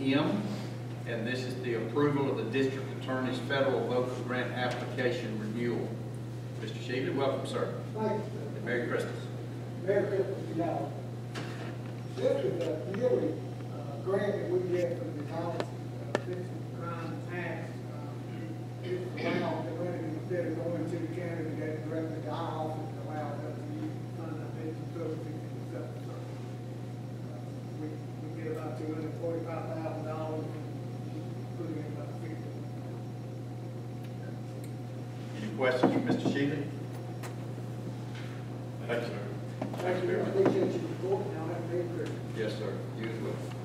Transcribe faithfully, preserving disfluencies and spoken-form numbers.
M, and this is the approval of the district attorney's federal local grant application renewal. Mister Shealy, welcome, sir. Thank you. And Merry Christmas. Merry Christmas to y'all. This is a yearly uh, grant that we get from the county, uh, fixing crime and tax. Uh, It's allowed the money instead of going to the county to get directly to our office, it allows us to use fund our business services and stuff. So, uh, We, we get about two hundred forty-five thousand dollars, putting in about fifty. Any questions for Mister Shealy? Thank you, sir. Thank you, I appreciate your report, now have a great Christmas. Yes, sir. You as well.